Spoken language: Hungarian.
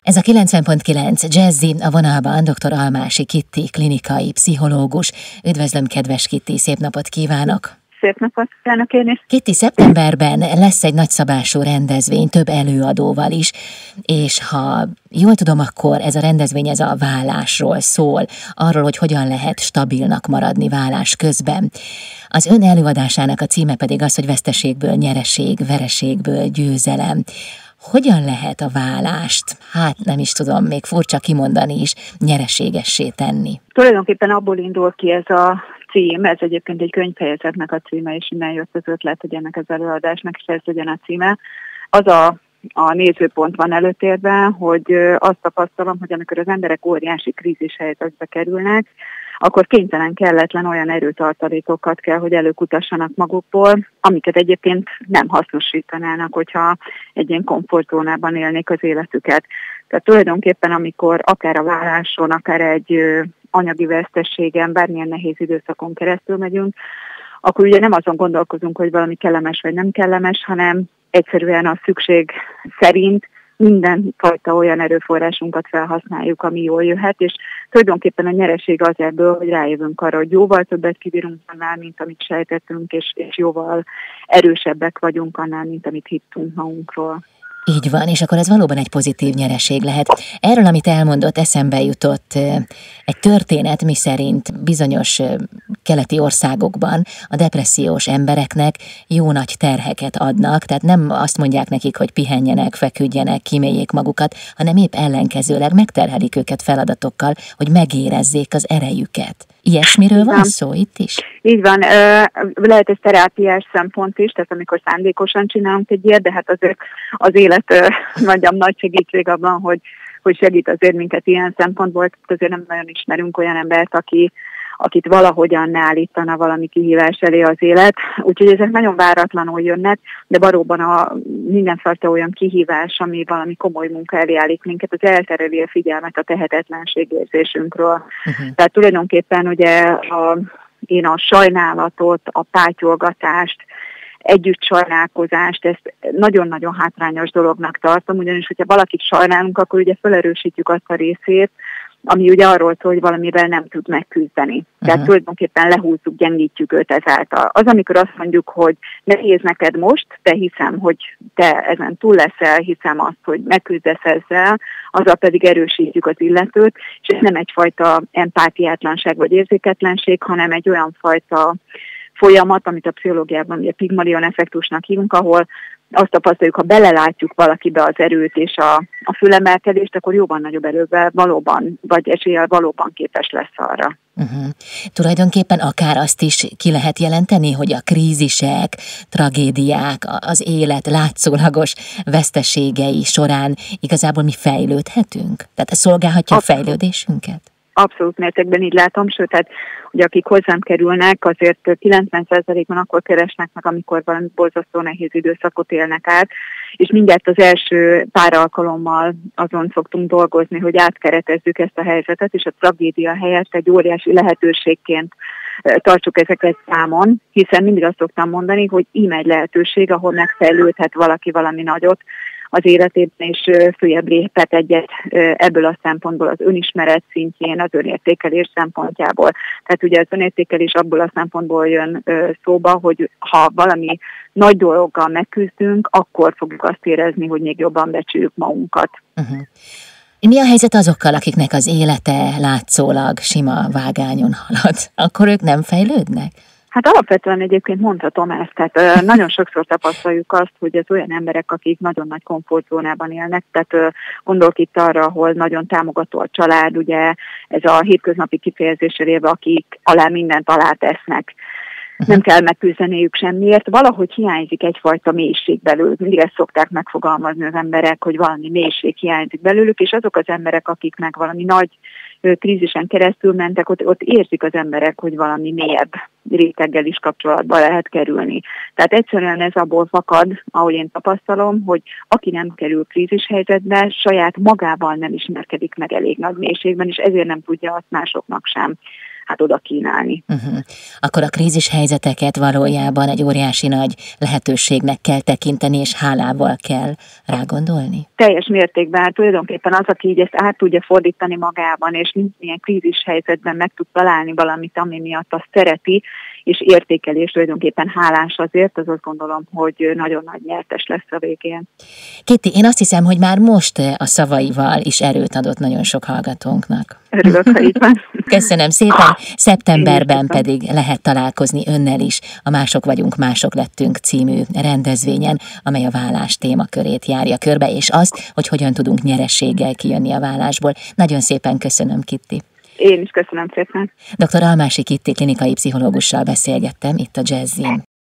Ez a 90.9 Jazzy, a vonalban dr. Almási Kitti, klinikai pszichológus. Üdvözlöm, kedves Kitti, szép napot kívánok! Szép napot kívánok én is! Kitti, szeptemberben lesz egy nagyszabású rendezvény, több előadóval is, és ha jól tudom, akkor ez a rendezvény a vállásról szól, arról, hogy hogyan lehet stabilnak maradni vállás közben. Az ön előadásának a címe pedig az, hogy veszteségből nyereség, vereségből győzelem. Hogyan lehet a válást, nem is tudom, még furcsa kimondani is, nyereségessé tenni? Tulajdonképpen abból indul ki ez a cím, ez egyébként egy könyvfejezetnek a címe, és innen jött az ötlet, hogy ennek az előadásnak is ez legyen a címe. Az a nézőpont van előtérben, hogy azt tapasztalom, hogy amikor az emberek óriási krízis helyzetbe kerülnek, akkor kénytelen kelletlen olyan erőtartalékokat kell, hogy előkutassanak magukból, amiket egyébként nem hasznosítanának, hogyha egy ilyen komfortzónában élnék az életüket. Tehát tulajdonképpen, amikor akár a válláson, akár egy anyagi veszteségen, bármilyen nehéz időszakon keresztül megyünk, akkor ugye nem azon gondolkozunk, hogy valami kellemes vagy nem kellemes, hanem egyszerűen a szükség szerint mindenfajta olyan erőforrásunkat felhasználjuk, ami jól jöhet, és tulajdonképpen a nyereség az ebből, hogy rájövünk arra, hogy jóval többet kibírunk annál, mint amit sejtettünk, és jóval erősebbek vagyunk annál, mint amit hittünk magunkról. Így van, és akkor ez valóban egy pozitív nyereség lehet. Erről, amit elmondott, eszembe jutott egy történet, miszerint bizonyos keleti országokban a depressziós embereknek jó nagy terheket adnak, tehát nem azt mondják nekik, hogy pihenjenek, feküdjenek, kíméljék magukat, hanem épp ellenkezőleg megterhelik őket feladatokkal, hogy megérezzék az erejüket. Ilyesmiről van szó itt is? Így van, lehet ez terápiás szempont is, tehát amikor szándékosan csinálunk egy ilyet, de hát azért az élet mondjam nagy segítség abban, hogy segít azért minket ilyen szempontból, azért nem nagyon ismerünk olyan embert, akit valahogyan ne állítana valami kihívás elé az élet. Úgyhogy ezek nagyon váratlanul jönnek, de valóban mindenfajta olyan kihívás, ami valami komoly munka elé állít minket, az eltereli a figyelmet a tehetetlenség érzésünkről. Tehát tulajdonképpen ugye én a sajnálatot, a pátyolgatást, együtt sajnálkozást, ezt nagyon-nagyon hátrányos dolognak tartom, ugyanis, hogyha valakit sajnálunk, akkor ugye felerősítjük azt a részét, ami ugye arról szól, hogy valamivel nem tud megküzdeni. Tehát tulajdonképpen lehúzzuk, gyengítjük őt ezáltal. Az, amikor azt mondjuk, hogy nehéz neked most, de hiszem, hogy te ezen túl leszel, hiszem azt, hogy megküzdesz ezzel, azzal pedig erősítjük az illetőt, és ez nem egyfajta empátiátlanság vagy érzéketlenség, hanem egy olyan fajta folyamat, amit a pszichológiában ugye Pygmalion effektusnak hívunk, ahol azt tapasztaljuk, ha belelátjuk valakibe az erőt és a fölemelkedést, akkor jóval nagyobb erővel valóban, vagy eséllyel valóban képes lesz arra. Tulajdonképpen akár azt is ki lehet jelenteni, hogy a krízisek, tragédiák, az élet látszólagos veszteségei során igazából mi fejlődhetünk? Tehát ez szolgálhatja a fejlődésünket? Abszolút mértékben így látom, sőt, hát ugye akik hozzám kerülnek, azért 90%-ban akkor keresnek meg, amikor valami borzasztó nehéz időszakot élnek át, és mindjárt az első pár alkalommal azon szoktunk dolgozni, hogy átkeretezzük ezt a helyzetet, és a tragédia helyett egy óriási lehetőségként tartsuk ezeket számon, hiszen mindig azt szoktam mondani, hogy íme egy lehetőség, ahol megfejlődhet valaki valami nagyot az életében, és följebb léphet egyet ebből a szempontból, az önismeret szintjén, az önértékelés szempontjából. Tehát ugye az önértékelés abból a szempontból jön szóba, hogy ha valami nagy dologgal megküzdünk, akkor fogjuk azt érezni, hogy még jobban becsüljük magunkat. Mi a helyzet azokkal, akiknek az élete látszólag sima vágányon halad? Akkor ők nem fejlődnek? Hát alapvetően egyébként mondhatom ezt, tehát nagyon sokszor tapasztaljuk azt, hogy ez olyan emberek, akik nagyon nagy komfortzónában élnek, tehát gondolok itt arra, ahol nagyon támogató a család, ugye ez a hétköznapi kifejezéssel élve, akik alá mindent alátesznek. Nem kell megküzdeniük semmiért, valahogy hiányzik egyfajta mélység belőlük. Mindig ezt szokták megfogalmazni az emberek, hogy valami mélység hiányzik belőlük, és azok az emberek, akiknek valami nagy krízisen keresztül mentek, ott érzik az emberek, hogy valami mélyebb réteggel is kapcsolatba lehet kerülni. Tehát egyszerűen ez abból fakad, ahogy én tapasztalom, hogy aki nem kerül krízis helyzetbe, saját magával nem ismerkedik meg elég nagy mélységben, és ezért nem tudja azt másoknak sem hát oda kínálni. Akkor a krízis helyzeteket valójában egy óriási nagy lehetőségnek kell tekinteni, és hálával kell rágondolni? Teljes mértékben, hát tulajdonképpen az, aki így ezt át tudja fordítani magában, és minden krízis helyzetben meg tud találni valamit, ami miatt azt szereti, és értékelés tulajdonképpen hálás azért, az azt gondolom, hogy nagyon nagy nyertes lesz a végén. Kitty, én azt hiszem, hogy már most a szavaival is erőt adott nagyon sok hallgatónknak. Örülök, ha így van. Köszönöm szépen, szeptemberben pedig lehet találkozni önnel is a Mások vagyunk, mások lettünk című rendezvényen, amely a vállás témakörét járja körbe, és azt, hogy hogyan tudunk nyereséggel kijönni a vállásból. Nagyon szépen köszönöm, Kitty. Én is köszönöm szépen. Dr. Almási Kitty klinikai pszichológussal beszélgettem itt a Jazzin.